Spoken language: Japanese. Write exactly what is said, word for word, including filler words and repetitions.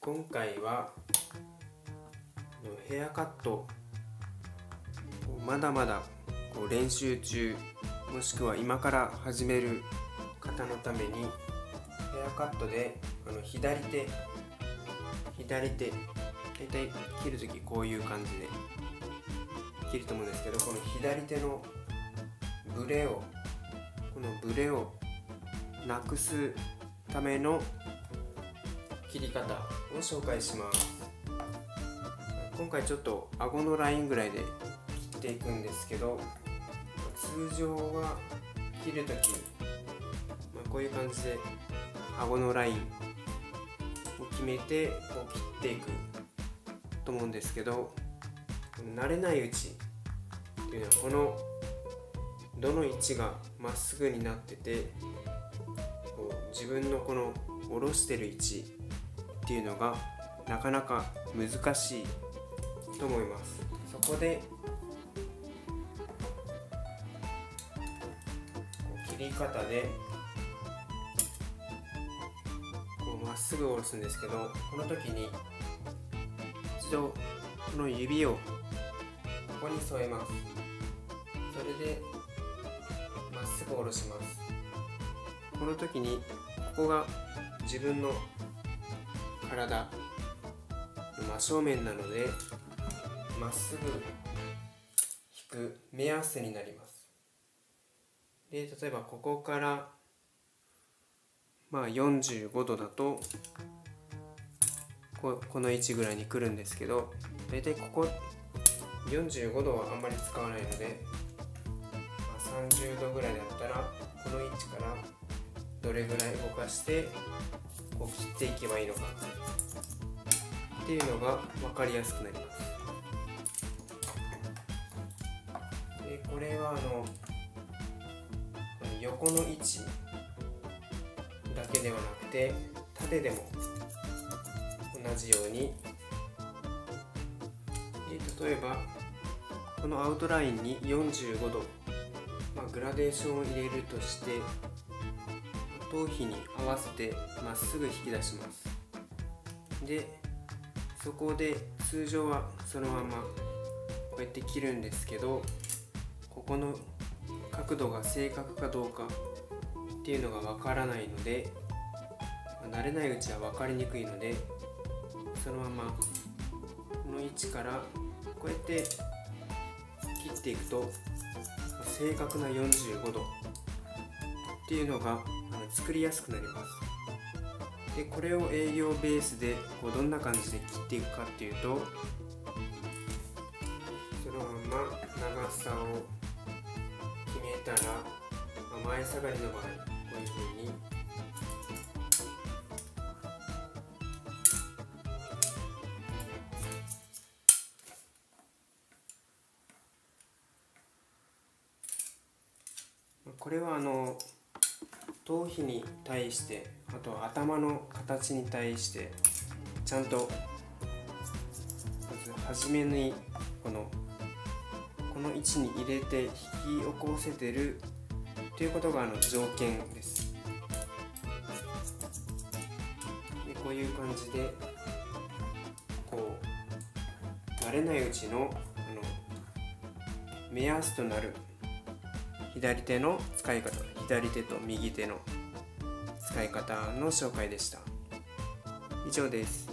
今回はヘアカットまだまだこう練習中、もしくは今から始める方のために、ヘアカットであの左手左手大体切るときこういう感じで切ると思うんですけど、この左手のブレをこのブレをなくすための切り方を紹介します。今回ちょっと顎のラインぐらいで切っていくんですけど、通常は切るとき、まあ、こういう感じで顎のラインを決めてこう切っていくと思うんですけど、慣れないうちっていうのはこのどの位置がまっすぐになってて、こう自分のこの下ろしてる位置っていうのがなかなか難しいと思います。そこで切り方でこうまっすぐ下ろすんですけど、この時に一度この指をここに添えます。それでまっすぐ下ろします。この時にここが自分の体の真正面なので、まっすぐ引く目安になります。で、例えばここからまあよんじゅうごどだとここの位置ぐらいに来るんですけど、だいたいここよんじゅうごどはあんまり使わないので、まあ、さんじゅうどぐらいだったらこの位置からどれぐらい動かしてこう切っていけばいいのかっていうのが分かりやすくなります。でこれはあのこの横の位置だけではなくて縦でも同じように、で例えばこのアウトラインによんじゅうごど、まあ、グラデーションを入れるとして、頭皮に合わせてまっすぐ引き出します。でそこで通常はそのままこうやって切るんですけど、ここの角度が正確かどうかっていうのがわからないので、慣れないうちは分かりにくいので、そのままこの位置からこうやって切っていくと正確なよんじゅうごどっていうのが作りやすくなります。でこれを営業ベースでこうどんな感じで切っていくかっていうと、そのまま長さを決めたら、まあ、前下がりの場合こういうふうにこれはあの頭皮に対して、あとは頭の形に対してちゃんとまず初めにこのこの位置に入れて引き起こせてるということがあの条件です。でこういう感じでこう慣れないうちのあの目安となる左手の使い方、左手と右手の使い方の紹介でした。以上です。